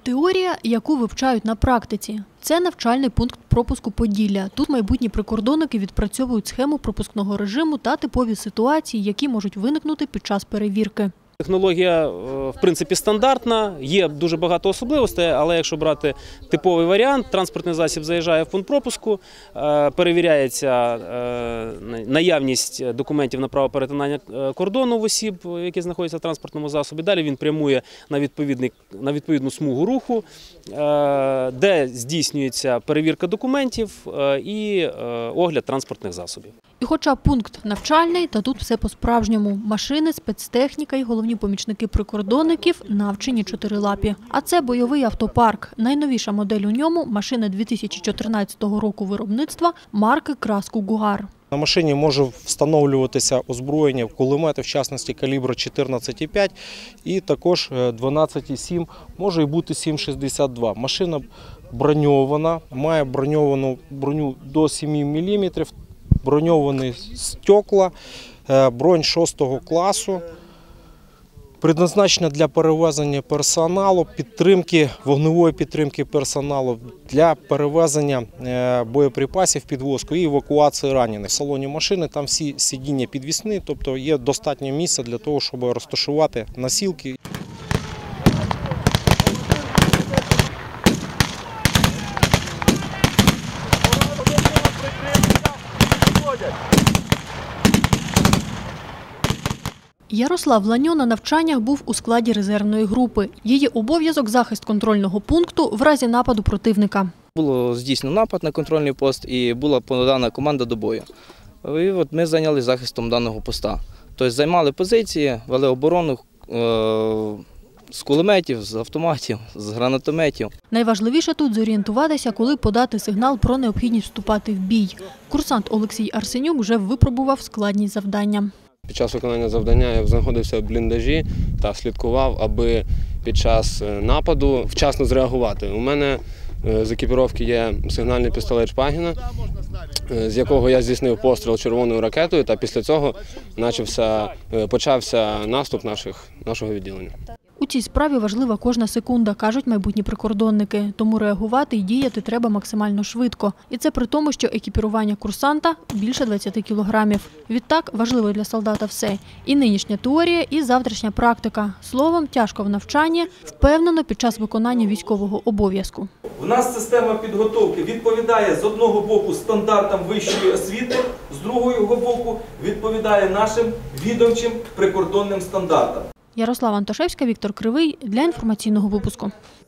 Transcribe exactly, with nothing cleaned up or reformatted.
Теорія, яку вивчають на практиці. Це навчальний пункт пропуску Поділля. Тут майбутні прикордонники відпрацьовують схему пропускного режиму та типові ситуації, які можуть виникнути під час перевірки. Технологія, в принципі, стандартна, є дуже багато особливостей, але якщо брати типовий варіант, транспортний засіб заїжджає в пункт пропуску, перевіряється наявність документів на право перетинання кордону в осіб, які знаходяться в транспортному засобі. Далі він прямує на, відповідний, на відповідну смугу руху, де здійснюється перевірка документів і огляд транспортних засобів. І хоча пункт навчальний, та тут все по-справжньому. Машини, спецтехніка і головні помічники прикордонників навчені чотирилапі. А це бойовий автопарк. Найновіша модель у ньому – машина дві тисячі чотирнадцятого року виробництва марки «Краску-Гугар». На машині може встановлюватися озброєння, кулемети, в частності калібру чотирнадцять і п'ять і також дванадцять і сім, може і бути сім шістдесят два. Машина броньована, має броньовану броню до семи міліметрів, броньовані стекла, бронь шостого класу, предназначена для перевезення персоналу, підтримки, вогневої підтримки персоналу, для перевезення боєприпасів, підвозку і евакуації ранених. В салоні машини там всі сидіння підвісні, тобто є достатньо місця для того, щоб розташувати носілки. Ярослав Ланьо на навчаннях був у складі резервної групи. Її обов'язок – захист контрольного пункту в разі нападу противника. Було здійснено напад на контрольний пост і була подана команда до бою. І от ми зайнялися захистом даного поста. Тобто займали позиції, вели оборону з кулеметів, з автоматів, з гранатометів. Найважливіше тут зорієнтуватися, коли подати сигнал про необхідність вступати в бій. Курсант Олексій Арсенюк вже випробував складність завдання. Під час виконання завдання я знаходився в бліндажі та слідкував, аби під час нападу вчасно зреагувати. У мене з екіпіровки є сигнальний пістолет Шпагіна, з якого я здійснив постріл червоною ракетою, та після цього почався, почався наступ наших, нашого відділення. У цій справі важлива кожна секунда, кажуть майбутні прикордонники. Тому реагувати і діяти треба максимально швидко. І це при тому, що екіпірування курсанта – більше двадцяти кілограмів. Відтак, важливо для солдата все – і нинішня теорія, і завтрашня практика. Словом, тяжко в навчанні, впевнено під час виконання військового обов'язку. У нас система підготовки відповідає з одного боку стандартам вищої освіти, з другого боку відповідає нашим відомчим прикордонним стандартам. Ярослава Антошевська, Віктор Кривий для інформаційного випуску.